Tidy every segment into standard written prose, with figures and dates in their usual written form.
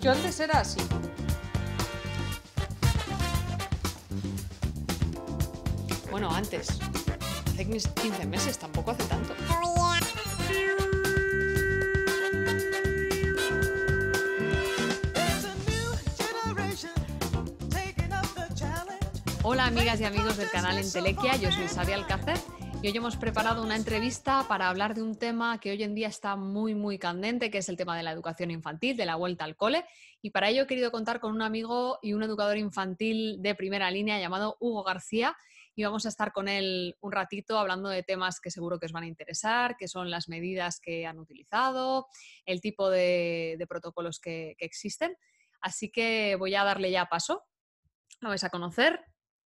Yo antes era así. Bueno, antes. Hace 15 meses, tampoco hace tanto. Hola amigas y amigos del canal Entelequia, yo soy Xavi Alcácer y hoy hemos preparado una entrevista para hablar de un tema que hoy en día está muy candente, que es el tema de la educación infantil, de la vuelta al cole, y para ello he querido contar con un amigo y un educador infantil de primera línea llamado Hugo García, y vamos a estar con él un ratito hablando de temas que seguro que os van a interesar, que son las medidas que han utilizado, el tipo de protocolos que existen. Así que voy a darle ya paso. Lo vais a conocer.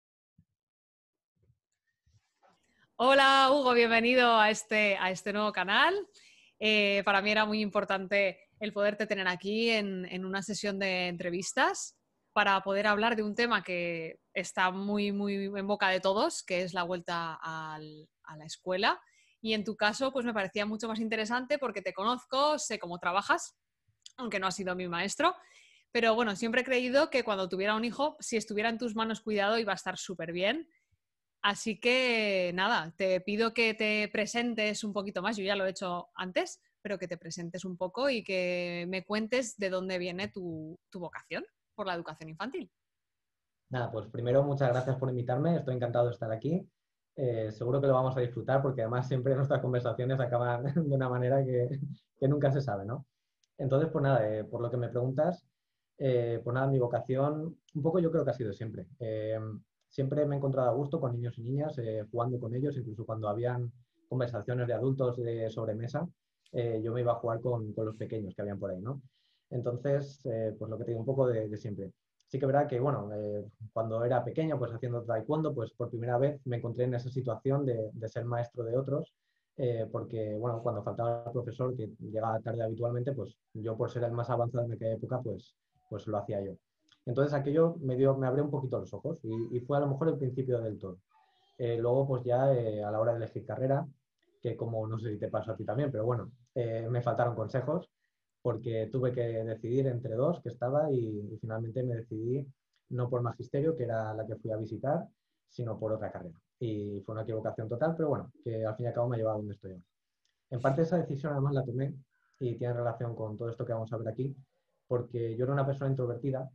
Hola Hugo, bienvenido a este nuevo canal. Para mí era muy importante el poderte tener aquí en una sesión de entrevistas para poder hablar de un tema que está muy en boca de todos, que es la vuelta a la escuela. Y en tu caso, pues me parecía mucho más interesante porque te conozco, sé cómo trabajas, aunque no has sido mi maestro. Pero bueno, siempre he creído que cuando tuviera un hijo, si estuviera en tus manos cuidado, iba a estar súper bien. Así que nada, te pido que te presentes un poquito más, yo ya lo he hecho antes, pero que te presentes un poco y que me cuentes de dónde viene tu vocación por la educación infantil. Nada, pues primero muchas gracias por invitarme, estoy encantado de estar aquí. Seguro que lo vamos a disfrutar porque además siempre nuestras conversaciones acaban de una manera que nunca se sabe, ¿no? Entonces, pues nada, por lo que me preguntas, pues nada, mi vocación, un poco yo creo que ha sido siempre. Siempre me he encontrado a gusto con niños y niñas, jugando con ellos, incluso cuando habían conversaciones de adultos de sobremesa, yo me iba a jugar con los pequeños que habían por ahí, ¿no? Entonces, pues lo que te digo, un poco de siempre. Sí que es verdad que, bueno, cuando era pequeño, pues haciendo taekwondo, pues por primera vez me encontré en esa situación de ser maestro de otros, porque, bueno, cuando faltaba el profesor, que llegaba tarde habitualmente, pues yo por ser el más avanzado en aquella época, pues lo hacía yo. Entonces aquello me abrió un poquito los ojos y fue a lo mejor el principio del todo. Luego, pues ya a la hora de elegir carrera, que como no sé si te pasó a ti también, pero bueno, me faltaron consejos porque tuve que decidir entre dos que estaba y finalmente me decidí no por magisterio, que era la que fui a visitar, sino por otra carrera. Y fue una equivocación total, pero bueno, que al fin y al cabo me ha llevado a donde estoy ahora. En parte esa decisión además la tomé y tiene relación con todo esto que vamos a ver aquí, porque yo era una persona introvertida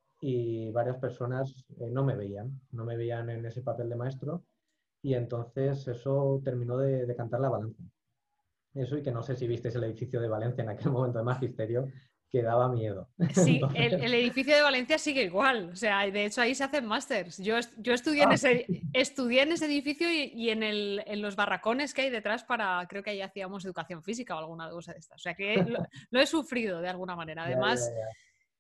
y varias personas no me veían en ese papel de maestro y entonces eso terminó de decantar la balanza. Eso y que no sé si visteis el edificio de Valencia en aquel momento de magisterio, que daba miedo. Sí, Entonces, el edificio de Valencia sigue igual, o sea, de hecho ahí se hacen másters. Yo estudié ah, estudié en ese edificio y en los barracones que hay detrás creo que ahí hacíamos educación física o alguna cosa de estas. O sea que lo he sufrido de alguna manera. ya, ya, Además, ya.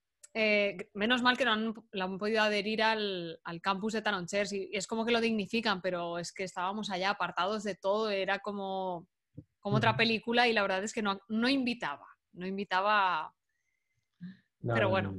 menos mal que lo han podido adherir al campus de Tanonchers y es como que lo dignifican, pero es que estábamos allá apartados de todo, era como otra película y la verdad es que no invitaba, No, pero no, no,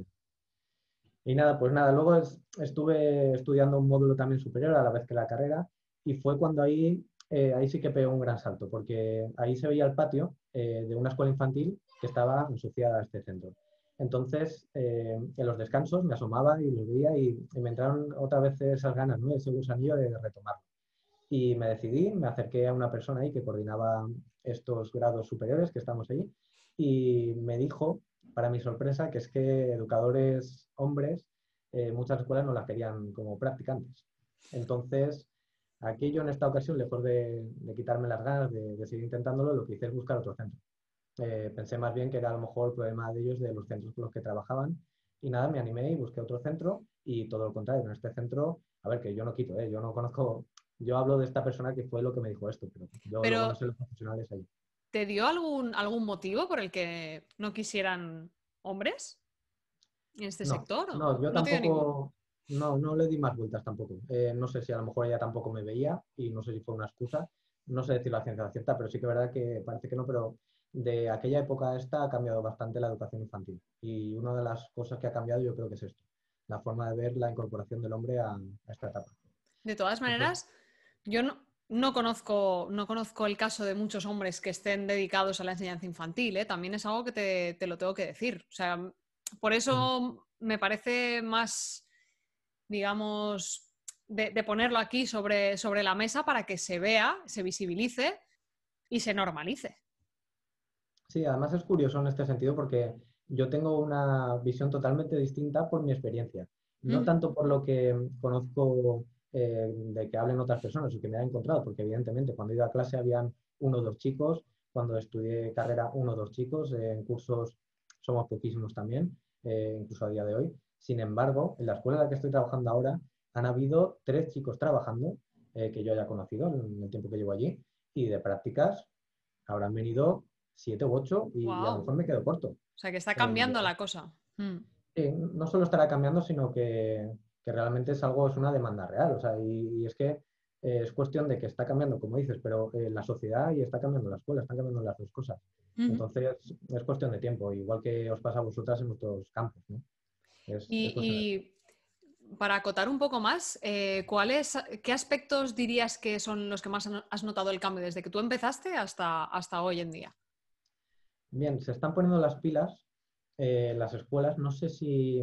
bueno. no. Y nada, pues nada, luego estuve estudiando un módulo también superior a la vez que la carrera y fue cuando ahí sí que pegó un gran salto, porque ahí se veía el patio de una escuela infantil que estaba asociada a este centro. Entonces, en los descansos me asomaba y lo veía y me entraron otra vez esas ganas, ¿no? Ese gusanillo de retomarlo. Y me decidí, me acerqué a una persona ahí que coordinaba estos grados superiores que estamos allí y me dijo, para mi sorpresa, que es que educadores hombres, muchas escuelas no las querían como practicantes. Entonces, aquello en esta ocasión, lejos de quitarme las ganas de seguir intentándolo, lo que hice es buscar otro centro. Pensé más bien que era a lo mejor el problema de ellos, de los centros con los que trabajaban. Y nada, me animé y busqué otro centro y todo lo contrario. En este centro, a ver, que yo no quito, yo no conozco, yo hablo de esta persona que fue lo que me dijo esto, pero yo luego no Pero sé los profesionales allí. ¿te dio algún motivo por el que no quisieran hombres en este No, sector? ¿O no, yo no te dio ninguno? tampoco, no le di más vueltas tampoco. No sé si a lo mejor ella tampoco me veía y no sé si fue una excusa. No sé decir la ciencia cierta, pero sí que es verdad que parece que no, pero de aquella época a esta ha cambiado bastante la educación infantil. Y una de las cosas que ha cambiado yo creo que es esto, la forma de ver la incorporación del hombre a esta etapa. De todas Eso, maneras, yo no conozco el caso de muchos hombres que estén dedicados a la enseñanza infantil, ¿eh? También es algo que te lo tengo que decir. O sea, por eso me parece más, digamos, de ponerlo aquí sobre la mesa para que se vea, se visibilice y se normalice. Sí, además es curioso en este sentido porque yo tengo una visión totalmente distinta por mi experiencia. No tanto por lo que conozco de que hablen otras personas o que me han encontrado, porque evidentemente cuando he ido a clase habían uno o dos chicos, cuando estudié carrera uno o dos chicos, en cursos somos poquísimos también, incluso a día de hoy. Sin embargo, en la escuela en la que estoy trabajando ahora han habido 3 chicos trabajando que yo haya conocido en el tiempo que llevo allí y de prácticas habrán venido 7 u 8 y a lo Wow. mejor me quedo corto. O sea, que está Y, cambiando la cosa. no solo estará cambiando, sino que realmente es algo, es una demanda real. O sea, y es que es cuestión de que está cambiando, como dices, pero la sociedad y está cambiando la escuela, están cambiando las dos cosas. Entonces, es cuestión de tiempo, igual que os pasa a vosotras en vuestros campos, ¿no? Es cuestión de tiempo. Y para acotar un poco más, ¿qué aspectos dirías que son los que más has notado el cambio desde que tú empezaste hasta hoy en día? Bien, se están poniendo las pilas las escuelas, no sé si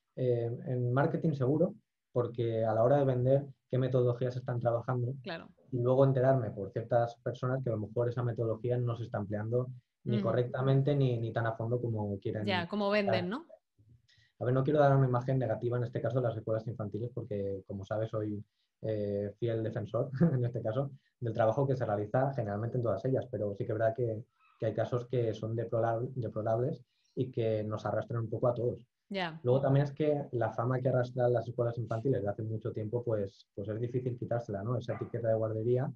en marketing seguro, porque a la hora de vender qué metodologías están trabajando Claro. y luego enterarme por ciertas personas que a lo mejor esa metodología no se está empleando ni correctamente ni tan a fondo como quieren. Ya, cómo venden, ¿no? A ver, no quiero dar una imagen negativa en este caso de las escuelas infantiles porque, como sabes, soy fiel defensor, en este caso, del trabajo que se realiza generalmente en todas ellas, pero sí que es verdad que hay casos que son deplorables y que nos arrastran un poco a todos. Ya. Luego también es que la fama que arrastran las escuelas infantiles de hace mucho tiempo, pues es difícil quitársela, ¿no? Esa etiqueta de guardería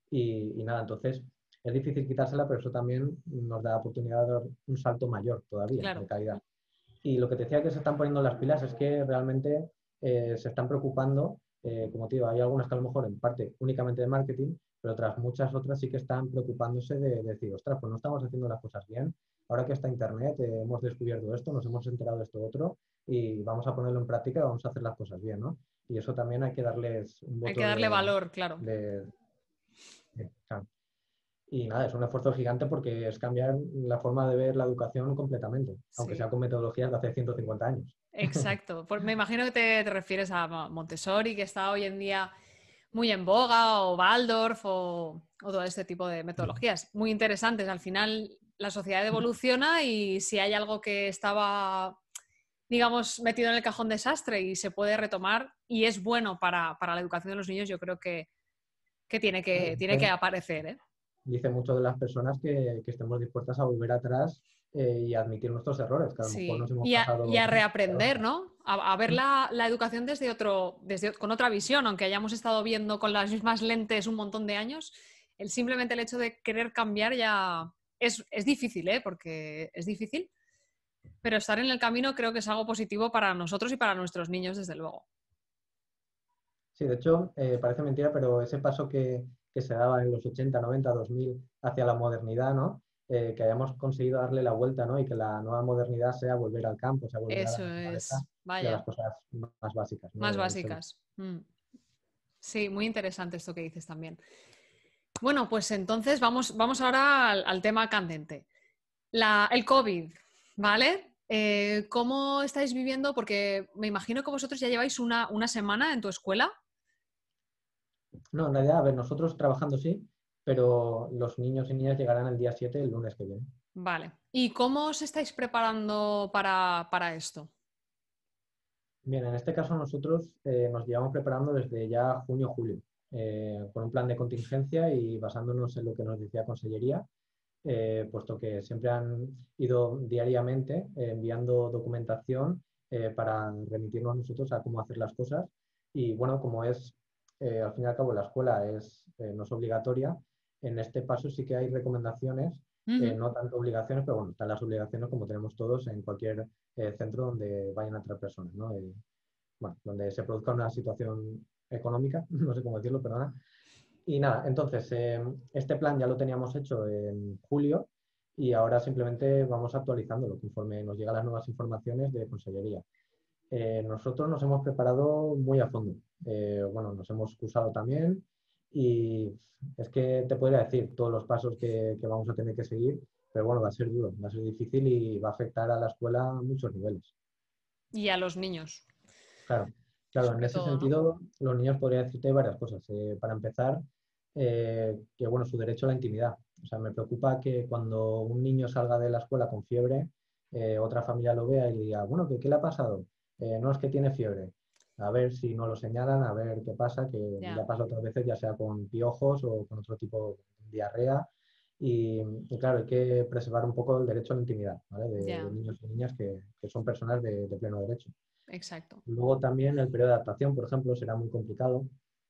y nada, entonces es difícil quitársela, pero eso también nos da la oportunidad de dar un salto mayor todavía de Claro. calidad. Y lo que te decía que se están poniendo las pilas es que realmente se están preocupando, como te digo, hay algunas que a lo mejor en parte únicamente de marketing, pero muchas otras sí que están preocupándose de decir, ostras, pues no estamos haciendo las cosas bien. Ahora que está Internet, hemos descubierto esto, nos hemos enterado de esto otro y vamos a ponerlo en práctica y vamos a hacer las cosas bien, ¿no? Y eso también hay que darles un Hay que voto darle valor, claro. de, claro. Y nada, es un esfuerzo gigante porque es cambiar la forma de ver la educación completamente, aunque sea Sí. con metodologías de hace 150 años. Exacto. Me imagino que te refieres a Montessori, que está hoy en día muy en boga, o Waldorf, o todo este tipo de metodologías. Muy interesantes. Al final, la sociedad evoluciona y si hay algo que estaba, digamos, metido en el cajón desastre y se puede retomar y es bueno para la educación de los niños, yo creo que tiene que aparecer, ¿eh? Dice mucho de las personas que estemos dispuestas a volver atrás y admitir nuestros errores, que a lo mejor nos Sí, hemos y pasado. a reaprender, ¿no? A ver la educación con otra visión, aunque hayamos estado viendo con las mismas lentes un montón de años, simplemente el hecho de querer cambiar ya es difícil, ¿eh? Porque es difícil, pero estar en el camino creo que es algo positivo para nosotros y para nuestros niños, desde luego. Sí, de hecho, parece mentira, pero ese paso que se daba en los 80, 90, 2000 hacia la modernidad, ¿no? Que hayamos conseguido darle la vuelta, ¿no? Y que la nueva modernidad sea volver al campo, sea volver a la Eso naturaleza es, y a las vaya, cosas más básicas, ¿no? más básicas. Sí, muy interesante esto que dices también. Bueno, pues entonces vamos ahora al tema candente. El COVID, ¿vale? ¿Cómo estáis viviendo? Porque me imagino que vosotros ya lleváis una semana en tu escuela. No, en realidad, a ver, nosotros trabajando sí, pero los niños y niñas llegarán el día 7, el lunes que viene. Vale. ¿Y cómo os estáis preparando para esto? Bien, en este caso nosotros nos llevamos preparando desde ya junio-julio, con un plan de contingencia y basándonos en lo que nos decía Consellería, puesto que siempre han ido diariamente enviando documentación para remitirnos nosotros a cómo hacer las cosas. Y bueno, como es, al fin y al cabo, la escuela no es obligatoria, en este paso sí que hay recomendaciones, Ujú. no tanto obligaciones, pero bueno, están las obligaciones como tenemos todos en cualquier centro donde vayan a entrar personas, ¿no? Bueno, donde se produzca una situación económica, no sé cómo decirlo, perdona. Y nada, entonces, este plan ya lo teníamos hecho en julio y ahora simplemente vamos actualizándolo conforme nos llegan las nuevas informaciones de Consellería. Nosotros nos hemos preparado muy a fondo. Bueno, nos hemos cursado también Y es que te podría decir todos los pasos que vamos a tener que seguir, pero bueno, va a ser duro, va a ser difícil y va a afectar a la escuela a muchos niveles. Y a los niños, Claro, claro, en sobre ese todo, ¿no? sentido, los niños podría decirte varias cosas. Para empezar, que bueno, su derecho a la intimidad. O sea, me preocupa que cuando un niño salga de la escuela con fiebre, otra familia lo vea y le diga, bueno, ¿qué le ha pasado? No es que tiene fiebre. A ver si no lo señalan, a ver qué pasa, que Ya, ya pasa otras veces, ya sea con piojos o con otro tipo de diarrea. Y claro, hay que preservar un poco el derecho a la intimidad, ¿vale? De ya, niños y niñas que son personas de pleno derecho. exacto. Luego también el periodo de adaptación, por ejemplo, será muy complicado.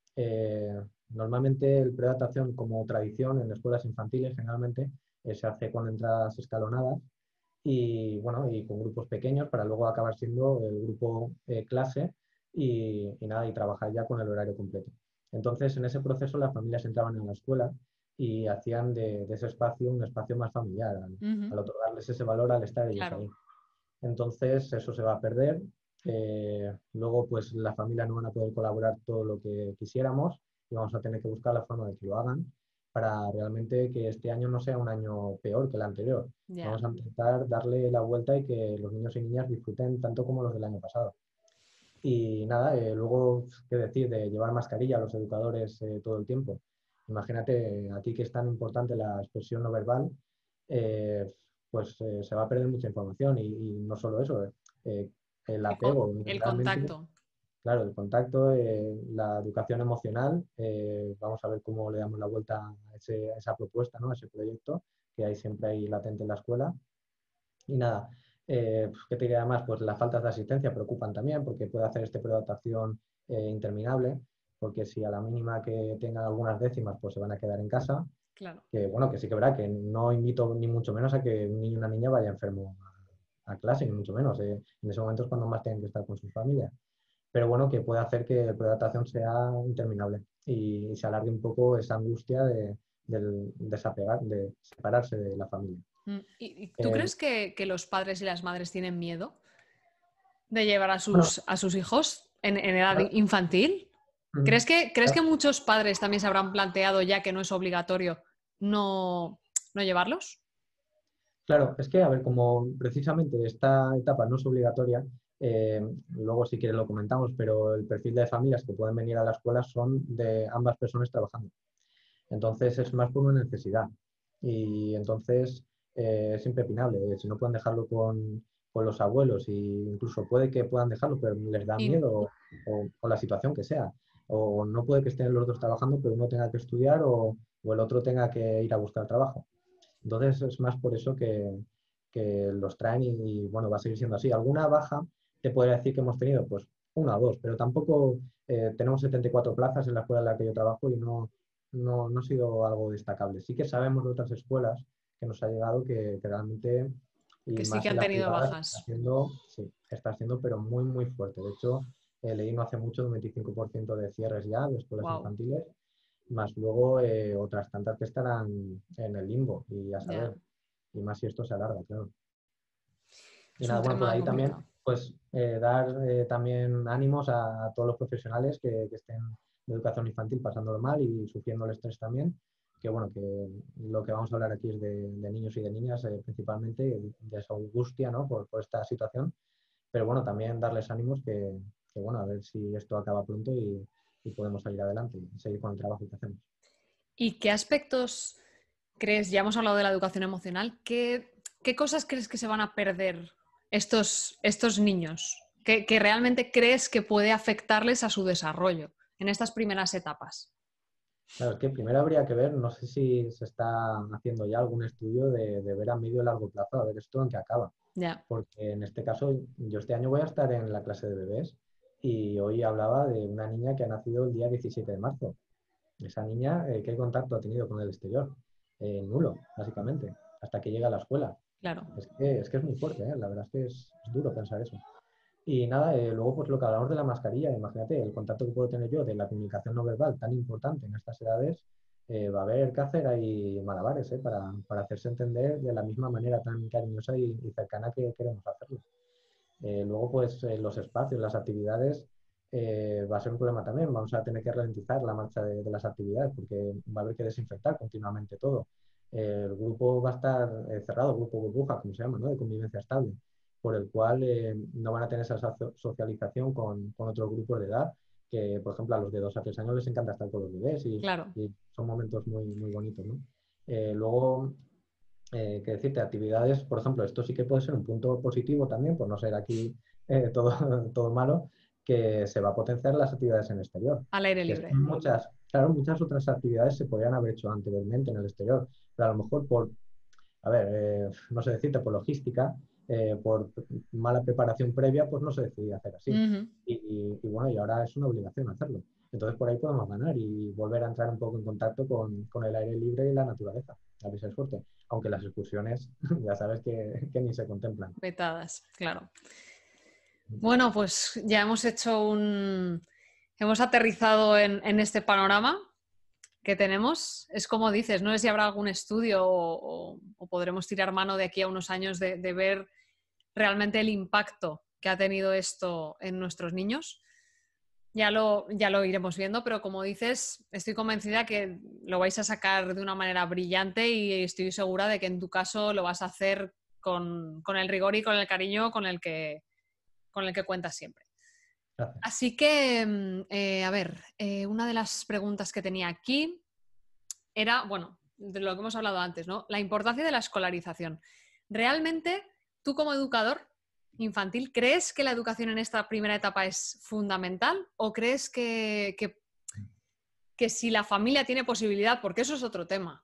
Normalmente el periodo de adaptación como tradición en escuelas infantiles generalmente se hace con entradas escalonadas y bueno, y con grupos pequeños para luego acabar siendo el grupo clase y nada, y trabajar ya con el horario completo. Entonces, en ese proceso las familias entraban en la escuela y hacían de ese espacio un espacio más familiar Ujú, al otorgarles ese valor al estar ellos claro, ahí. Entonces, eso se va a perder. Luego, pues la familia no van a poder colaborar todo lo que quisiéramos y vamos a tener que buscar la forma de que lo hagan para realmente que este año no sea un año peor que el anterior. ya. Vamos a intentar darle la vuelta y que los niños y niñas disfruten tanto como los del año pasado. Y nada, luego, ¿qué decir de llevar mascarilla a los educadores todo el tiempo? Imagínate, a ti que es tan importante la expresión no verbal, eh, pues se va a perder mucha información y no solo eso, eh, el El, co- apego, el realmente, contacto. claro, el contacto, la educación emocional, vamos a ver cómo le damos la vuelta a esa propuesta, ¿no? A ese proyecto que hay siempre ahí latente en la escuela. Y nada, ¿qué te diría más? Pues las faltas de asistencia preocupan también porque puede hacer este periodo de adaptación interminable, porque si a la mínima que tengan algunas décimas, pues se van a quedar en casa, Claro. que bueno, que sí que verá que no invito ni mucho menos a que un niño y una niña vaya enfermo a clase, ni mucho menos. En ese momento es cuando más tienen que estar con sus familias. Pero bueno, que puede hacer que el periodo de adaptación sea interminable y se alargue un poco esa angustia del desapegar, de separarse de la familia. ¿Y tú Eh, crees que los padres y las madres tienen miedo de llevar a bueno, sus hijos en edad claro. infantil? Ujú. ¿Crees que muchos padres también se habrán planteado, ya que no es obligatorio, no llevarlos? Claro, es que, a ver, como precisamente esta etapa no es obligatoria, luego si quieres lo comentamos, pero el perfil de familias que pueden venir a la escuela son de ambas personas trabajando. Entonces es más por una necesidad. Y entonces es impepinable. Si no pueden dejarlo con los abuelos, e incluso puede que puedan dejarlo, pero les da Y, miedo o la situación que sea. O no puede que estén los dos trabajando, pero uno tenga que estudiar o el otro tenga que ir a buscar trabajo. Entonces es más por eso que los traen y, bueno, va a seguir siendo así. ¿Alguna baja te podría decir que hemos tenido? Pues una o dos, pero tampoco tenemos 74 plazas en la escuela en la que yo trabajo y no ha sido algo destacable. Sí que sabemos de otras escuelas que nos ha llegado que realmente, que y sí que más en han las tenido privadas, bajas. sí, está siendo pero muy, muy fuerte. De hecho, leí no hace mucho un 25% de cierres ya de escuelas Wow, infantiles más luego otras tantas que estarán en el limbo y a ya. saber, y más si esto se alarga, claro. Y Es nada, un bueno, por tema ahí también, complicado. pues dar también ánimos a todos los profesionales que estén de educación infantil pasándolo mal y sufriendo el estrés también, que bueno, que lo que vamos a hablar aquí es de niños y de niñas principalmente, de su angustia, ¿no? Por esta situación, pero bueno, también darles ánimos bueno, a ver si esto acaba pronto y podemos salir adelante y seguir con el trabajo que hacemos. ¿Y qué aspectos crees, ya hemos hablado de la educación emocional, qué cosas crees que se van a perder estos niños? Que realmente crees que puede afectarles a su desarrollo en estas primeras etapas? Claro, es que primero habría que ver, no sé si se está haciendo ya algún estudio de ver a medio y largo plazo, a ver esto en qué acaba. Ya, Porque en este caso, yo este año voy a estar en la clase de bebés y hoy hablaba de una niña que ha nacido el día 17 de marzo. Esa niña, ¿qué contacto ha tenido con el exterior? Nulo, básicamente, hasta que llega a la escuela. claro. Es que es muy fuerte, ¿eh? La verdad es que es duro pensar eso. Y nada, luego pues lo que hablamos de la mascarilla, imagínate, el contacto que puedo tener yo de la comunicación no verbal tan importante en estas edades, va a haber que hacer ahí malabares, para hacerse entender de la misma manera tan cariñosa y cercana que queremos hacerlo. Luego pues los espacios, las actividades, va a ser un problema también. Vamos a tener que ralentizar la marcha de las actividades porque va a haber que desinfectar continuamente todo. El grupo va a estar cerrado, grupo burbuja, como se llama, ¿no? De convivencia estable, por el cual no van a tener esa socialización con otros grupos de edad, que por ejemplo a los de 2 a 3 años les encanta estar con los bebés Claro. y son momentos muy, muy bonitos, ¿no? Luego, que decirte, actividades, por ejemplo, esto sí que puede ser un punto positivo también, por no ser aquí todo, todo malo, que se va a potenciar las actividades en el exterior. Al aire Que es libre. muchas, claro, muchas otras actividades se podrían haber hecho anteriormente en el exterior, pero a lo mejor por, a ver, no sé decirte, por logística, por mala preparación previa, pues no se decidía hacer así. Ujú. Y bueno, y ahora es una obligación hacerlo. Entonces por ahí podemos ganar y volver a entrar un poco en contacto con el aire libre y la naturaleza, a ver si hay suerte. Aunque las excursiones ya sabes que ni se contemplan. Vetadas, claro. Bueno, pues ya hemos hecho hemos aterrizado en este panorama que tenemos. Es como dices, no sé si habrá algún estudio o podremos tirar mano de aquí a unos años de ver realmente el impacto que ha tenido esto en nuestros niños. Ya lo iremos viendo, pero como dices, estoy convencida que lo vais a sacar de una manera brillante y estoy segura de que en tu caso lo vas a hacer con el rigor y con el cariño con el que cuentas siempre. Gracias. Así que, a ver, una de las preguntas que tenía aquí era, bueno, de lo que hemos hablado antes, ¿no? La importancia de la escolarización. ¿Realmente tú como educador infantil crees que la educación en esta primera etapa es fundamental o crees que si la familia tiene posibilidad, porque eso es otro tema,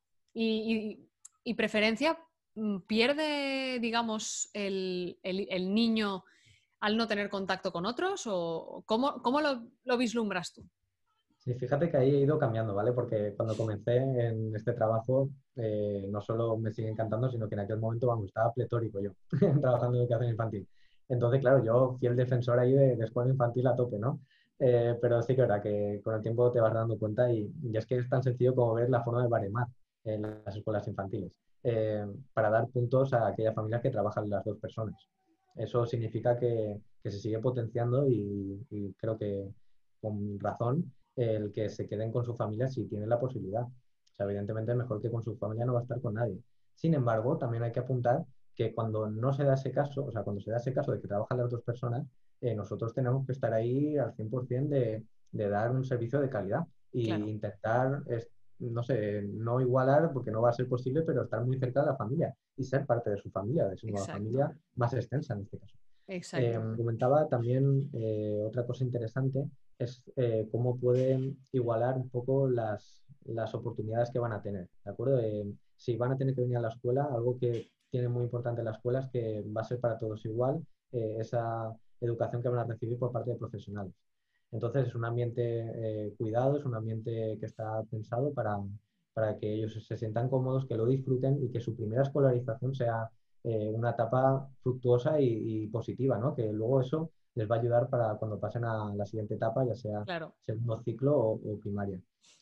y preferencia, pierde, digamos, el niño al no tener contacto con otros? ¿O cómo lo vislumbras tú? Sí, fíjate que ahí he ido cambiando, ¿vale? Porque cuando comencé en este trabajo, no solo me sigue encantando, sino que en aquel momento, vamos, estaba pletórico yo, trabajando en educación infantil. Entonces, claro, yo fiel defensor ahí de escuela infantil a tope, ¿no? Pero sí que es verdad que con el tiempo te vas dando cuenta y es que es tan sencillo como ver la forma de baremar en las escuelas infantiles, para dar puntos a aquellas familias que trabajan las dos personas. Eso significa que se sigue potenciando y creo que con razón el que se queden con su familia si tienen la posibilidad. O sea, evidentemente es mejor que con su familia no va a estar con nadie. Sin embargo, también hay que apuntar que cuando no se da ese caso, o sea, cuando se da ese caso de que trabajan las dos personas, nosotros tenemos que estar ahí al 100% de dar un servicio de calidad e Claro, intentar, no sé, no igualar porque no va a ser posible, pero estar muy cerca de la familia y ser parte de su familia, de su nueva exacto, familia más extensa en este caso. exacto. Comentaba también otra cosa interesante es cómo pueden igualar un poco las oportunidades que van a tener, ¿de acuerdo? Si van a tener que venir a la escuela, algo que tiene muy importante en la escuela es que va a ser para todos igual esa educación que van a recibir por parte de profesionales. Entonces es un ambiente cuidado, es un ambiente que está pensado para que ellos se sientan cómodos, que lo disfruten y que su primera escolarización sea una etapa fructuosa y positiva, ¿no? Que luego eso les va a ayudar para cuando pasen a la siguiente etapa, ya sea Claro. segundo ciclo o primaria.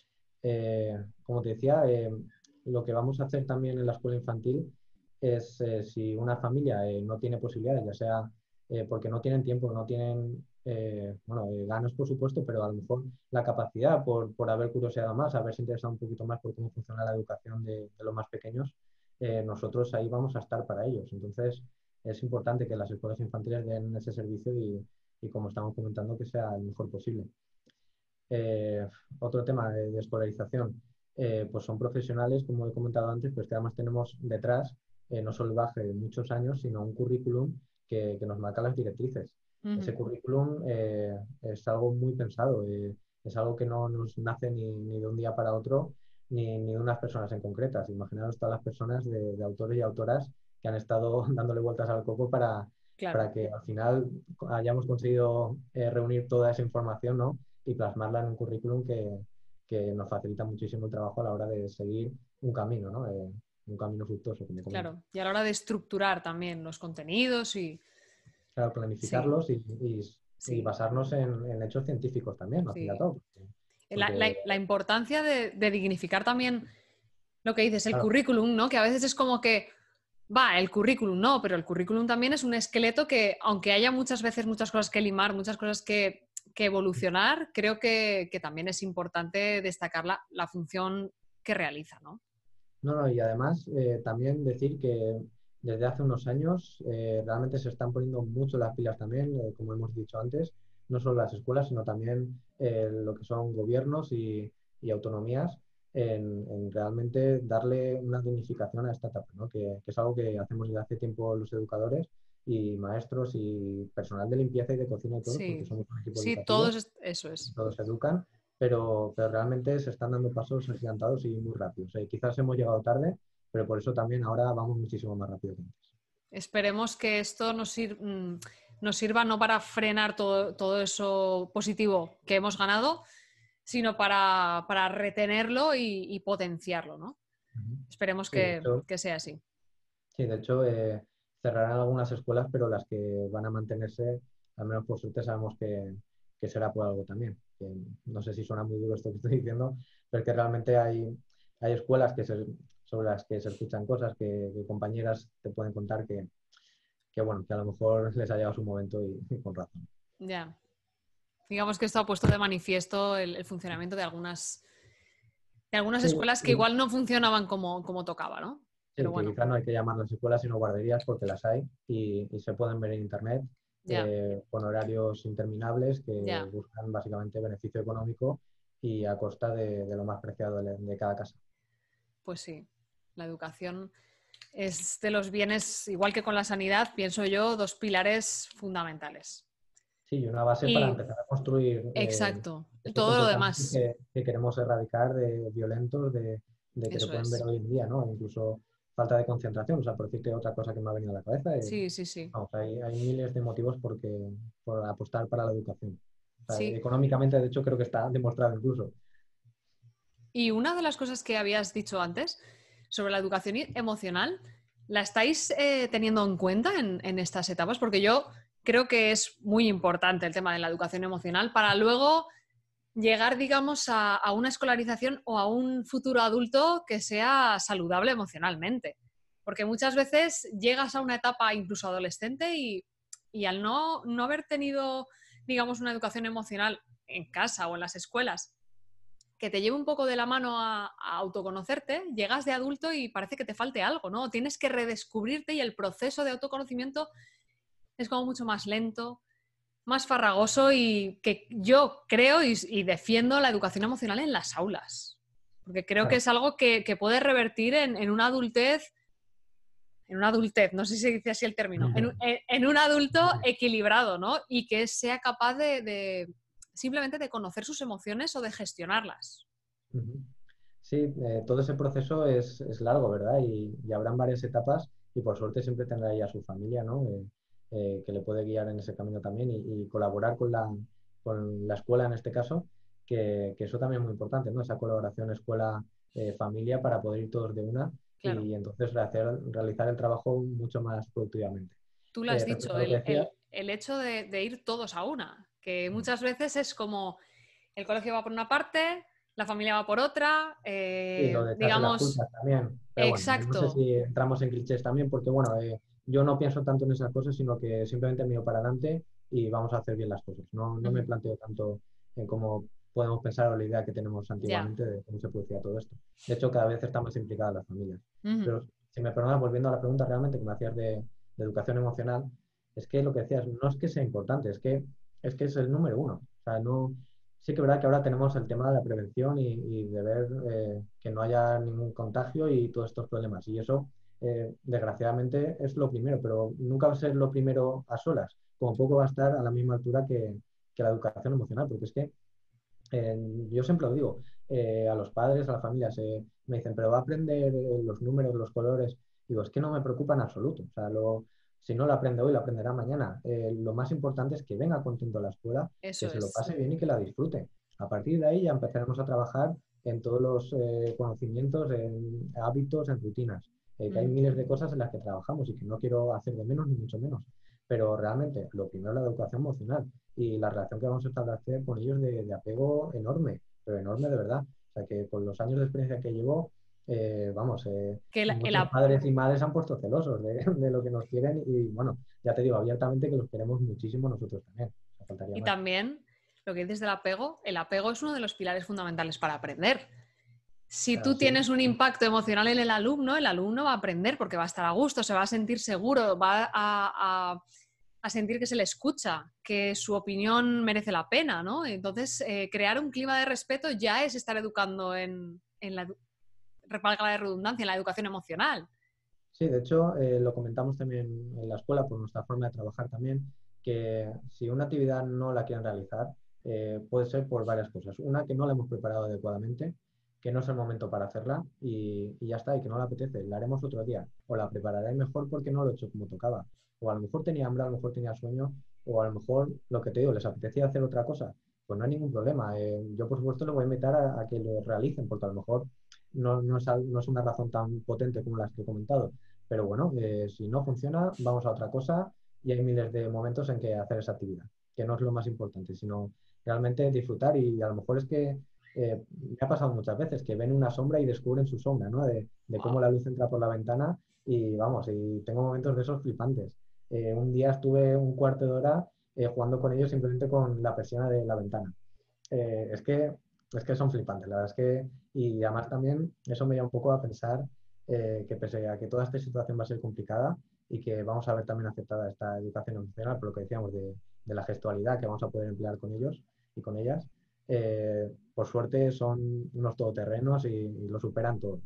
Como te decía, lo que vamos a hacer también en la escuela infantil es si una familia no tiene posibilidades, ya sea porque no tienen tiempo, no tienen bueno, ganas por supuesto, pero a lo mejor la capacidad por haber curioseado más, haberse interesado un poquito más por cómo funciona la educación de los más pequeños, nosotros ahí vamos a estar para ellos. Entonces es importante que las escuelas infantiles den ese servicio y como estamos comentando, que sea el mejor posible. Eh, Otro tema de escolarización, pues son profesionales, como he comentado antes, pues que además tenemos detrás no solo el bagaje de muchos años, sino un currículum que nos marca las directrices. Ese Ujú. currículum es algo muy pensado, es algo que no nos nace ni de un día para otro, ni de unas personas en concretas. Imaginaros todas las personas de autores y autoras que han estado dándole vueltas al coco Claro. para que al final hayamos conseguido reunir toda esa información, ¿no? Y plasmarla en un currículum que nos facilita muchísimo el trabajo a la hora de seguir un camino, ¿no? Un camino fructuoso, como comento. Claro. Y a la hora de estructurar también los contenidos y... Claro, Sí, planificarlos y sí, basarnos en hechos científicos también, al fin y al sí. cabo. La, Porque, la- la importancia de dignificar también lo que dices, el claro, currículum, ¿no? Que a veces es como que, va, el currículum no, pero el currículum también es un esqueleto que, aunque haya muchas veces muchas cosas que limar, muchas cosas que que evolucionar, creo que también es importante destacar la función que realiza, ¿no? No, y además también decir que desde hace unos años realmente se están poniendo mucho las pilas también, como hemos dicho antes, no solo las escuelas, sino también lo que son gobiernos y autonomías en realmente darle una dignificación a esta etapa, ¿no? Que es algo que hacemos desde hace tiempo los educadores y maestros y personal de limpieza y de cocina y todo, porque Sí, somos un equipo sí, educativo, eso es. todos se educan, pero realmente se están dando pasos agigantados y muy rápidos. Quizás hemos llegado tarde, pero por eso también ahora vamos muchísimo más rápido que antes. Esperemos que esto nos sirva no para frenar todo eso positivo que hemos ganado, sino para retenerlo y potenciarlo, ¿no? Ujú. Esperemos Sí, de hecho, que sea así. sí, de hecho cerrarán algunas escuelas, pero las que van a mantenerse, al menos por suerte, sabemos que será por algo también. Que no sé si suena muy duro esto que estoy diciendo, pero es que realmente hay escuelas sobre las que se escuchan cosas que compañeras te pueden contar bueno, que a lo mejor les ha llegado su momento y con razón. Ya. Digamos que esto ha puesto de manifiesto el funcionamiento de algunas Sí, escuelas que igual no funcionaban como tocaba, ¿no? Pero sí, que bueno, quizás no hay que llamarlas escuelas sino guarderías porque las hay y se pueden ver en internet ya, con horarios interminables que ya. buscan básicamente beneficio económico y a costa de lo más preciado de cada casa. Pues sí, la educación es de los bienes, igual que con la sanidad, pienso yo, dos pilares fundamentales. Sí, y una base para Y empezar a construir exacto, estos todo lo comportamientos demás, que queremos erradicar de violentos, de que se eso pueden ver es. hoy en día, ¿no? Incluso falta de concentración, o sea, por decirte otra cosa que me ha venido a la cabeza, Sí, sí, sí. vamos, hay miles de motivos por apostar para la educación. O sea, Sí. económicamente, de hecho, creo que está demostrado incluso. Y una de las cosas que habías dicho antes sobre la educación emocional, ¿la estáis teniendo en cuenta en estas etapas? Porque yo creo que es muy importante el tema de la educación emocional para luego llegar, digamos, a una escolarización o a un futuro adulto que sea saludable emocionalmente. Porque muchas veces llegas a una etapa incluso adolescente y al no haber tenido, digamos, una educación emocional en casa o en las escuelas que te lleve un poco de la mano a autoconocerte, llegas de adulto y parece que te falte algo, ¿no? Tienes que redescubrirte y el proceso de autoconocimiento es como mucho más lento, más farragoso y que yo creo y defiendo la educación emocional en las aulas. Porque creo que Claro, es algo que puede revertir en una adultez, no sé si se dice así el término, en un adulto equilibrado, ¿no? Y que sea capaz de simplemente de conocer sus emociones o de gestionarlas. Ujú. Sí, todo ese proceso es largo, ¿verdad? Y habrán varias etapas y por suerte siempre tendrá ahí a su familia, ¿no? Que le puede guiar en ese camino también y colaborar con la escuela en este caso, que eso también es muy importante, ¿no? Esa colaboración escuela-familia para poder ir todos de una Claro, y entonces realizar el trabajo mucho más productivamente. tú lo has Respecto dicho, a lo que decías, el hecho de ir todos a una, que muchas veces es como el colegio va por una parte, la familia va por otra, y lo de echarse las digamos, culpas también. Pero bueno, no sé exacto. si entramos en clichés también, porque bueno, yo no pienso tanto en esas cosas, sino que simplemente miro para adelante y vamos a hacer bien las cosas. No me Ujú, planteo tanto en cómo podemos pensar o la idea que tenemos ya. antiguamente de cómo se producía todo esto. De hecho, cada vez están más implicadas las familias. Ujú, Pero si me perdonas, volviendo a la pregunta realmente que me hacías de educación emocional, es que lo que decías no es que sea importante, es que es el número uno. O sea, no, sí que es verdad que ahora tenemos el tema de la prevención y de ver que no haya ningún contagio y todos estos problemas. Y eso, desgraciadamente, es lo primero, pero nunca va a ser lo primero a solas. Como poco va a estar a la misma altura que la educación emocional, porque es que yo siempre lo digo, a los padres, a las familias, me dicen, pero va a aprender los números, los colores. Digo, es que no me preocupa en absoluto. O sea, si no lo aprende hoy, lo aprenderá mañana. Lo más importante es que venga contento a la escuela, que eso se lo es. pase bien y que la disfrute. A partir de ahí ya empezaremos a trabajar en todos los conocimientos, en hábitos, en rutinas. Que hay Ujú. miles de cosas en las que trabajamos y que no quiero hacer de menos ni mucho menos. Pero realmente, lo primero es la educación emocional y la relación que vamos a establecer con ellos de apego enorme, pero enorme de verdad. O sea que con los años de experiencia que llevo, vamos, Que muchos padres y madres han puesto celosos de lo que nos quieren y bueno, ya te digo abiertamente que los queremos muchísimo nosotros también. O sea, faltaría y más. también lo que dices del apego, el apego es uno de los pilares fundamentales para aprender. Si Claro, tú sí. tienes un impacto emocional en el alumno va a aprender porque va a estar a gusto, se va a sentir seguro, va a sentir que se le escucha, que su opinión merece la pena, ¿no? Entonces, crear un clima de respeto ya es estar educando en la, valga la redundancia, en la educación emocional. Sí, de hecho, lo comentamos también en la escuela por nuestra forma de trabajar también, que si una actividad no la quieren realizar, puede ser por varias cosas. Una, que no la hemos preparado adecuadamente, que no es el momento para hacerla y ya está, y que no le apetece. La haremos otro día. O la prepararé mejor porque no lo he hecho como tocaba. O a lo mejor tenía hambre, a lo mejor tenía sueño, o a lo mejor, lo que te digo, les apetecía hacer otra cosa. Pues no hay ningún problema. Yo, por supuesto, les voy a invitar a que lo realicen, porque a lo mejor no es una razón tan potente como las que he comentado. Pero bueno, si no funciona, vamos a otra cosa y hay miles de momentos en que hacer esa actividad, que no es lo más importante, sino realmente disfrutar y a lo mejor es que me ha pasado muchas veces que ven una sombra y descubren su sombra, ¿no? De cómo Wow. la luz entra por la ventana y vamos, y tengo momentos de esos flipantes. Un día estuve un cuarto de hora jugando con ellos simplemente con la persiana de la ventana. Eh, es que, es que son flipantes, la verdad es que, y además también eso me lleva un poco a pensar que pese a que toda esta situación va a ser complicada y que vamos a ver también aceptada esta educación emocional, por lo que decíamos de la gestualidad que vamos a poder emplear con ellos y con ellas, por suerte son unos todoterrenos y lo superan todo.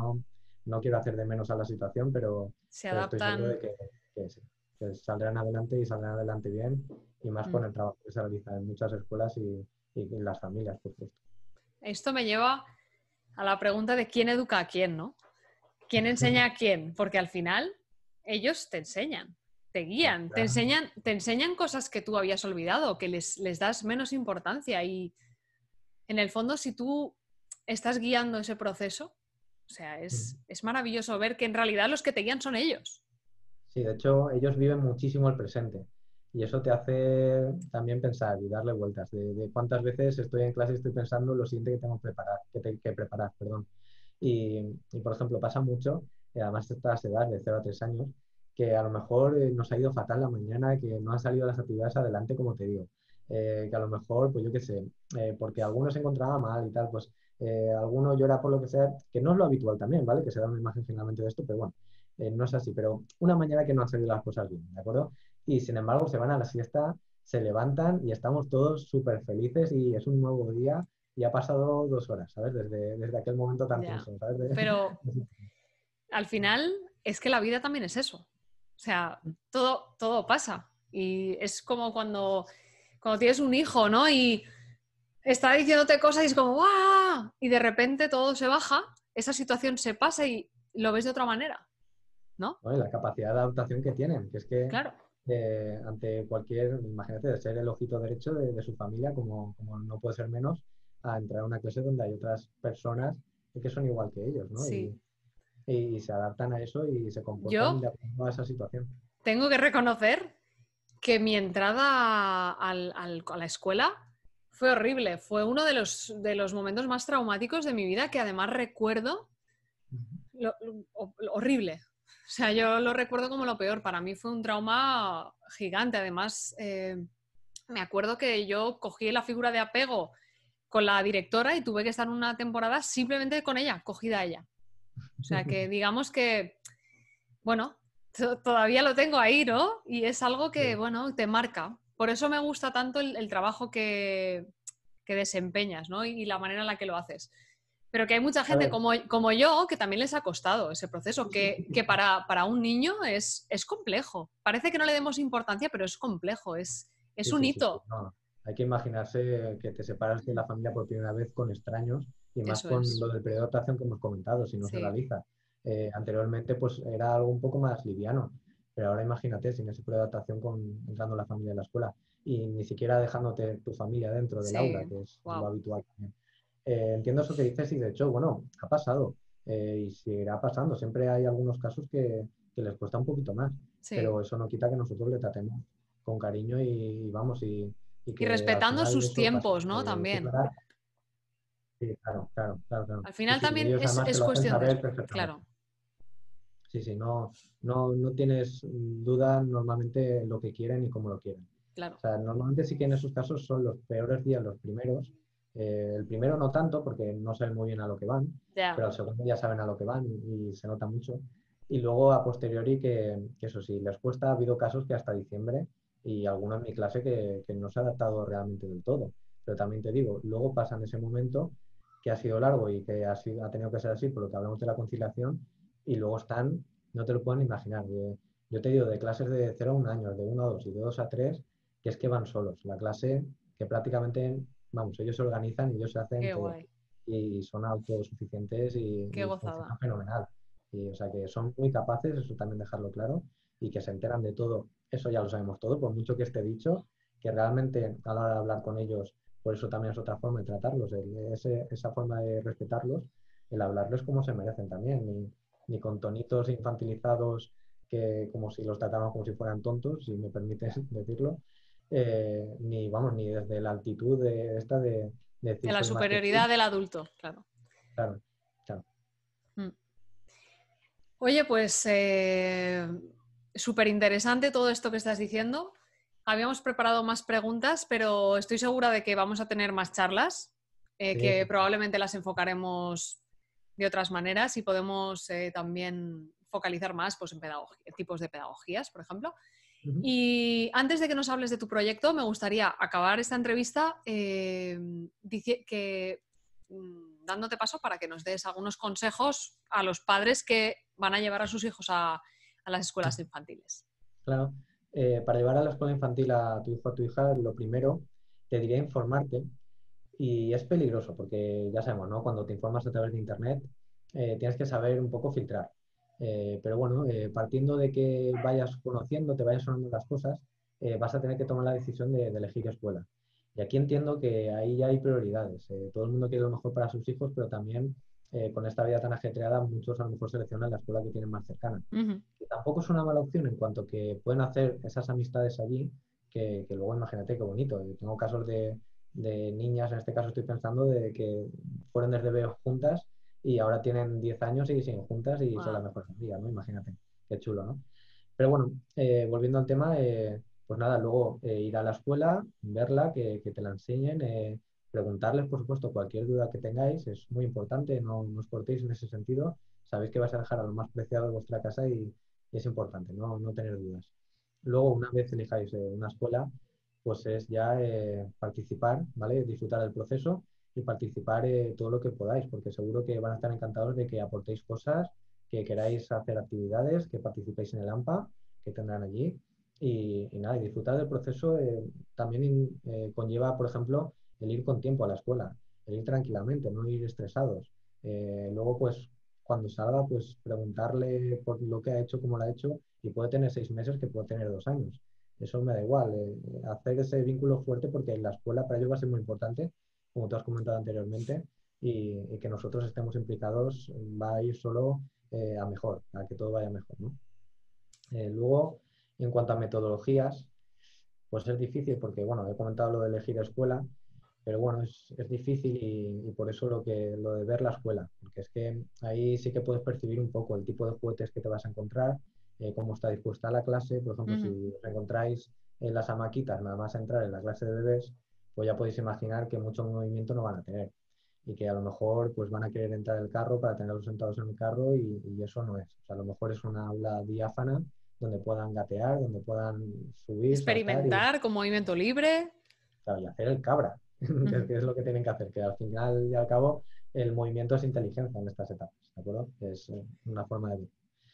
No quiero hacer de menos a la situación, Se pero estoy seguro adaptan. de que sí, que saldrán adelante y saldrán adelante bien y más Mm. con el trabajo que se realiza en muchas escuelas y las familias, por supuesto. Esto me lleva a la pregunta de quién educa a quién, ¿no? ¿Quién enseña a quién? Porque al final ellos te enseñan, te guían, Claro. te enseñan cosas que tú habías olvidado, que les das menos importancia. Y en el fondo, si tú estás guiando ese proceso, o sea, es maravilloso ver que en realidad los que te guían son ellos. Sí, de hecho, ellos viven muchísimo el presente y eso te hace también pensar y darle vueltas de cuántas veces estoy en clase y estoy pensando lo siguiente que tengo que preparar, perdón. Por ejemplo, pasa mucho, además de estas edades de 0 a 3 años, que a lo mejor nos ha ido fatal la mañana, que no han salido las actividades adelante, como te digo. Que a lo mejor, pues yo qué sé, porque alguno se encontraba mal y tal, pues alguno llora por lo que sea, que no es lo habitual también, ¿vale? Que se da una imagen finalmente de esto, pero bueno, no es así. Pero una mañana que no han salido las cosas bien, ¿de acuerdo? Y sin embargo se van a la siesta, se levantan y estamos todos súper felices y es un nuevo día y ha pasado 2 horas, ¿sabes? Desde aquel momento tan Ya. tenso, ¿sabes? Pero al final es que la vida también es eso. O sea, todo pasa. Y es como cuando tienes un hijo, ¿no? Y está diciéndote cosas y es como ¡guau! Y de repente todo se baja, esa situación se pasa y lo ves de otra manera, ¿no? ¿No? Y la capacidad de adaptación que tienen, que es que Claro, ante cualquier, imagínate, de ser el ojito derecho de su familia, como no puede ser menos, a entrar a una clase donde hay otras personas que son igual que ellos, ¿no? sí. Y se adaptan a eso y se comportan Yo de acuerdo a esa situación. tengo que reconocer que mi entrada a la escuela fue horrible. Fue uno de los momentos más traumáticos de mi vida que además recuerdo horrible. O sea, yo lo recuerdo como lo peor. Para mí fue un trauma gigante. Además, me acuerdo que yo cogí la figura de apego con la directora y tuve que estar una temporada simplemente con ella, cogida a ella. O sea, que digamos que, bueno, todavía lo tengo ahí, ¿no? Y es algo que, Sí. bueno, te marca. Por eso me gusta tanto el trabajo que desempeñas, ¿no? Y la manera en la que lo haces. Pero que hay mucha A gente ver, como yo que también les ha costado ese proceso, que para un niño es complejo. Parece que no le demos importancia, pero es complejo, es sí, un sí, sí, sí, hito. no. Hay que imaginarse que te separas de la familia por primera vez con extraños y más Eso con es. lo del periodo de adaptación que hemos comentado, si no se Sí. realiza. Anteriormente pues era algo un poco más liviano, pero ahora imagínate sin ese periodo de adaptación entrando la familia en la escuela y ni siquiera dejándote tu familia dentro del Sí. aula, que es lo Wow. habitual también. Entiendo eso que dices y de hecho, bueno, ha pasado y seguirá pasando. Siempre hay algunos casos que les cuesta un poquito más, Sí. pero eso no quita que nosotros le tratemos con cariño y vamos, y Y que al respetando final sus eso pasa. tiempos, ¿no? También. Superar, sí, claro, claro, claro, claro. Al Sí, final sí, y también ellos además te es lo hacen cuestión de saber eso. perfectamente. Claro. Sí, sí, no tienes duda normalmente lo que quieren y cómo lo quieren. claro. O sea, normalmente sí que en esos casos son los peores días los primeros. El primero no tanto, porque no saben muy bien a lo que van, Ya. pero al segundo ya saben a lo que van y se nota mucho. Y luego a posteriori que eso sí, les cuesta, ha habido casos que hasta diciembre y alguno en mi clase que no se ha adaptado realmente del todo. Pero también te digo, luego pasan ese momento que ha sido largo y que ha tenido que ser así por lo que hablamos de la conciliación y luego están, no te lo pueden imaginar. Yo te digo, de clases de 0 a 1 año, de 1 a 2 y de 2 a 3 que es que van solos. La clase que prácticamente, vamos, ellos se organizan y ellos se hacen Qué todo. guay, Y son autosuficientes qué y gozada. funcionan fenomenal. Y, o sea, que son muy capaces, eso también dejarlo claro, y que se enteran de todo. Eso ya lo sabemos todo, por mucho que esté dicho, que realmente a la hora de hablar con ellos, por eso también es otra forma de tratarlos, esa forma de respetarlos, el hablarles como se merecen también, ni con tonitos infantilizados que como si los tratáramos como si fueran tontos, si me permites decirlo, ni vamos, ni desde la altitud de esta de De decir la soy más que tú. superioridad del adulto, claro. Claro, claro. Mm. Oye, pues súper interesante todo esto que estás diciendo. Habíamos preparado más preguntas, pero estoy segura de que vamos a tener más charlas, Sí, que probablemente las enfocaremos de otras maneras y podemos también focalizar más pues, en tipos de pedagogías, por ejemplo. ujú. Y antes de que nos hables de tu proyecto, me gustaría acabar esta entrevista dándote paso para que nos des algunos consejos a los padres que van a llevar a sus hijos a las escuelas infantiles. Claro. Para llevar a la escuela infantil a tu hijo o a tu hija, lo primero te diría informarte. Y es peligroso porque ya sabemos, ¿no? Cuando te informas a través de Internet, tienes que saber un poco filtrar. Pero bueno, partiendo de que vayas conociendo, te vayan sonando las cosas, vas a tener que tomar la decisión de elegir escuela. Y aquí entiendo que ahí ya hay prioridades. Todo el mundo quiere lo mejor para sus hijos, pero también con esta vida tan ajetreada, muchos a lo mejor seleccionan la escuela que tienen más cercana. Uh-huh. Que tampoco es una mala opción en cuanto que pueden hacer esas amistades allí, que luego imagínate qué bonito. Yo tengo casos de niñas, en este caso estoy pensando, de que fueron desde bebés juntas y ahora tienen 10 años y siguen juntas y son las Wow. mejores amigas, ¿no? Imagínate, qué chulo, ¿no? Pero bueno, volviendo al tema, pues nada, luego ir a la escuela, verla, que te la enseñen, preguntarles, por supuesto, cualquier duda que tengáis, es muy importante, no os cortéis en ese sentido, sabéis que vais a dejar a lo más preciado de vuestra casa y es importante, no tener dudas. Luego, una vez elijáis una escuela, pues es ya participar, ¿vale? Disfrutar del proceso y participar todo lo que podáis, porque seguro que van a estar encantados de que aportéis cosas, que queráis hacer actividades, que participéis en el AMPA que tendrán allí y nada, y disfrutar del proceso también conlleva, por ejemplo, el ir con tiempo a la escuela, el ir tranquilamente, no ir estresados. Luego, pues, cuando salga, pues preguntarle por lo que ha hecho, cómo lo ha hecho, y puede tener 6 meses, que puede tener 2 años. Eso me da igual. Hacer ese vínculo fuerte porque la escuela para ellos va a ser muy importante, como tú has comentado anteriormente, y que nosotros estemos implicados va a ir solo a mejor, a que todo vaya mejor, ¿no? Luego, en cuanto a metodologías, pues es difícil porque, bueno, he comentado lo de elegir escuela, pero bueno, es difícil y por eso lo de ver la escuela, porque es que ahí sí que puedes percibir un poco el tipo de juguetes que te vas a encontrar, cómo está dispuesta la clase. Por ejemplo, Uh-huh. si os encontráis en las hamaquitas nada más a entrar en la clase de bebés, pues ya podéis imaginar que mucho movimiento no van a tener y que a lo mejor pues van a querer entrar en el carro para tenerlos sentados en el carro y eso no es. O sea, a lo mejor es una aula diáfana donde puedan gatear, donde puedan subir, saltar Experimentar con movimiento libre. claro, y hacer el cabra, Uh-huh. que es lo que tienen que hacer, que al final y al cabo el movimiento es inteligencia en estas etapas, ¿de acuerdo? Que es una forma de ver.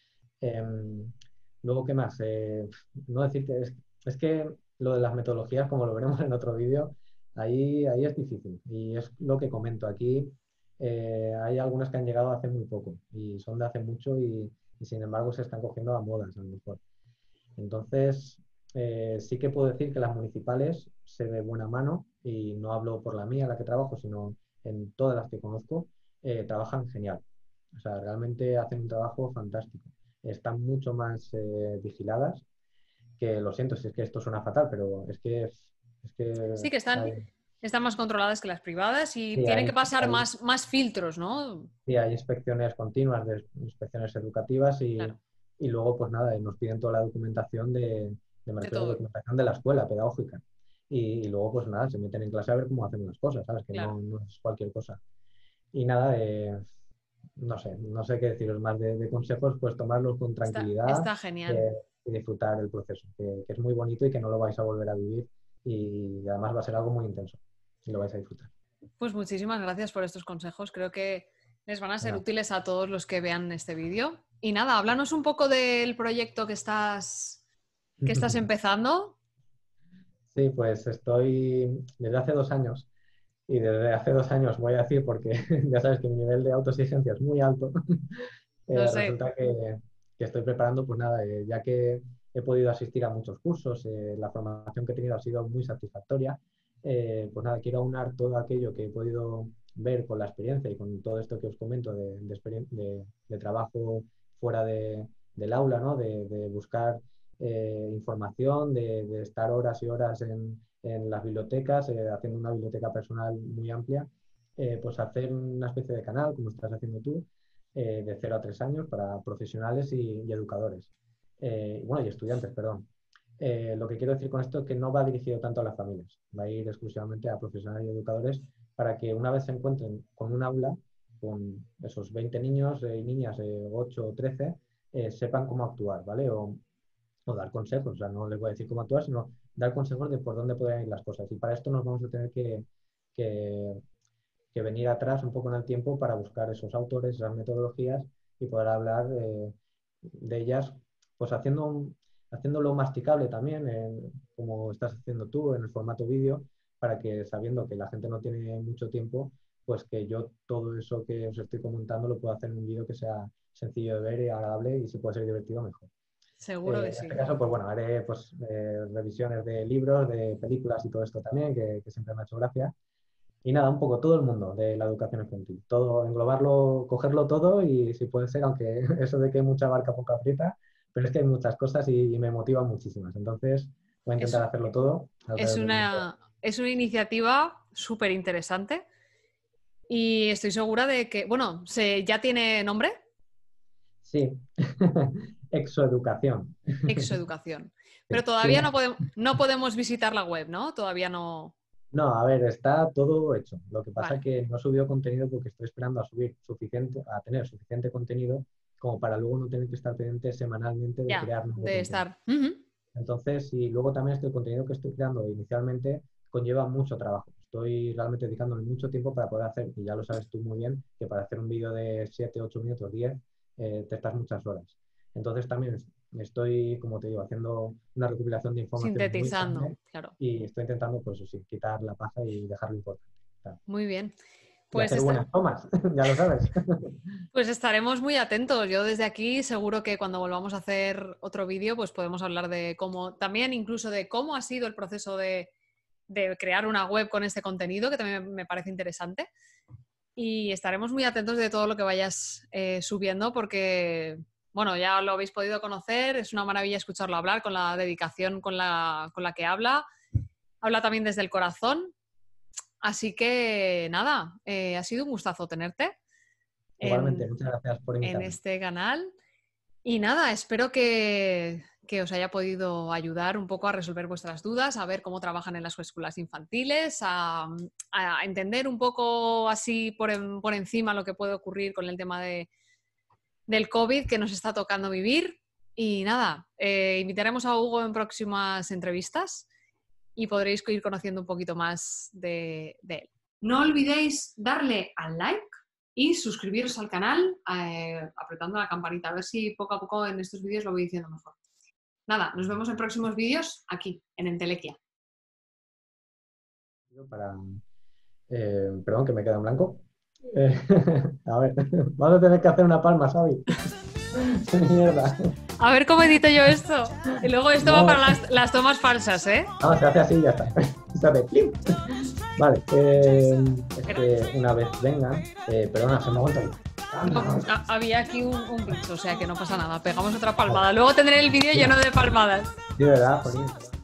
Luego, ¿qué más? No decirte, es que lo de las metodologías, como lo veremos en otro vídeo, ahí es difícil. Y es lo que comento aquí. Hay algunas que han llegado hace muy poco y son de hace mucho y sin embargo se están cogiendo a modas a lo mejor. Entonces, sí que puedo decir que las municipales sé de buena mano, y no hablo por la mía, la que trabajo, sino en todas las que conozco, trabajan genial. O sea, realmente hacen un trabajo fantástico. Están mucho más vigiladas, que lo siento si es que esto suena fatal, pero es que Sí, que están más controladas que las privadas y sí, tienen que pasar más filtros, ¿no? sí, hay inspecciones continuas, inspecciones educativas Claro. y luego, pues nada, nos piden toda la documentación de me de refiero a todo. documentación de la escuela pedagógica. Y luego, pues nada, se meten en clase a ver cómo hacen las cosas, ¿sabes? Que Claro. no es cualquier cosa. Y nada, no sé qué deciros más de consejos, pues tomarlos con tranquilidad Está genial. eh, y disfrutar el proceso, que es muy bonito y que no lo vais a volver a vivir y además va a ser algo muy intenso y lo vais a disfrutar. Pues muchísimas gracias por estos consejos. Creo que les van a ser Nada. útiles a todos los que vean este vídeo. Y nada, háblanos un poco del proyecto que estás empezando. Sí, pues estoy desde hace 2 años y desde hace 2 años voy a decir porque ya sabes que mi nivel de autoexigencia es muy alto. No sé. Resulta que estoy preparando, pues nada, ya que he podido asistir a muchos cursos, la formación que he tenido ha sido muy satisfactoria, pues nada, quiero aunar todo aquello que he podido ver con la experiencia y con todo esto que os comento de trabajo fuera del aula, ¿no? De buscar información, de estar horas y horas en las bibliotecas, haciendo una biblioteca personal muy amplia, pues hacer una especie de canal, como estás haciendo tú, de 0 a 3 años para profesionales y educadores. Bueno, y estudiantes, perdón. Lo que quiero decir con esto es que no va dirigido tanto a las familias, va a ir exclusivamente a profesionales y educadores para que una vez se encuentren con un aula, con esos 20 niños y niñas, 8 o 13, sepan cómo actuar, ¿vale? O dar consejos, o sea, no les voy a decir cómo actuar, sino dar consejos de por dónde pueden ir las cosas. Y para esto nos vamos a tener que, que venir atrás un poco en el tiempo para buscar esos autores, esas metodologías y poder hablar de ellas, pues haciéndolo masticable también, como estás haciendo tú en el formato vídeo, para que sabiendo que la gente no tiene mucho tiempo, pues que yo todo eso que os estoy comentando lo puedo hacer en un vídeo que sea sencillo de ver y agradable y si puede ser divertido, mejor. Seguro que En este sí. caso, pues bueno, haré pues, revisiones de libros, de películas y todo esto también, que siempre me ha hecho gracia. Y nada, un poco todo el mundo de la educación infantil. Todo, englobarlo, cogerlo todo y si puede ser, aunque eso de que hay mucha barca poca aprieta, pero es que hay muchas cosas y me motivan muchísimas. Entonces, voy a intentar Es, hacerlo todo alrededor del mundo. es una iniciativa súper interesante y estoy segura de que, bueno, ¿ya tiene nombre? Sí, exoeducación. Exoeducación. Pero Sí. todavía no podemos visitar la web, ¿no? Todavía no. No, a ver, está todo hecho. Lo que pasa es Vale, que no he subido contenido porque estoy esperando a tener suficiente contenido como para luego no tener que estar pendiente semanalmente de ya, crear nuevo de contenido. estar. Ujú. Entonces, y luego también es que el contenido que estoy creando inicialmente conlleva mucho trabajo. Estoy realmente dedicándole mucho tiempo para poder hacer, y ya lo sabes tú muy bien, que para hacer un vídeo de 7, 8 minutos, 10, te estás muchas horas. Entonces también estoy, como te digo, haciendo una recopilación de información muy Sintetizando, grande claro. y estoy intentando, pues sí, quitar la paja y dejarlo importante. Claro. Muy bien. Y Pues, hacer buenas tomas, ya lo sabes. pues estaremos muy atentos. Yo desde aquí seguro que cuando volvamos a hacer otro vídeo, pues podemos hablar de cómo, también incluso de cómo ha sido el proceso de crear una web con este contenido, que también me parece interesante. Y estaremos muy atentos de todo lo que vayas subiendo porque, bueno, ya lo habéis podido conocer, es una maravilla escucharlo hablar con la dedicación con la que habla. Habla también desde el corazón. Así que nada, ha sido un gustazo tenerte Igualmente, en, muchas gracias por en invitarme. este canal. Y nada, espero que os haya podido ayudar un poco a resolver vuestras dudas, a ver cómo trabajan en las escuelas infantiles, a entender un poco así por encima lo que puede ocurrir con el tema del COVID que nos está tocando vivir. Y nada, invitaremos a Hugo en próximas entrevistas y podréis ir conociendo un poquito más de él. No olvidéis darle al like y suscribiros al canal apretando la campanita, a ver si poco a poco en estos vídeos lo voy diciendo mejor. Nada, nos vemos en próximos vídeos aquí, en Entelequia. Para, perdón, que me queda en blanco. A ver, vamos a tener que hacer una palma, Xavi. Mierda. A ver cómo edito yo esto. Y luego esto va No, para las tomas falsas, ¿eh? no, se hace así y ya está. Se hace plim. Vale, es que una vez vengan, perdona, se me aguanta aquí. No, había aquí un bicho, o sea que no pasa nada. Pegamos otra palmada. Luego tendré el vídeo lleno de palmadas. Sí, ¿verdad? Jolín.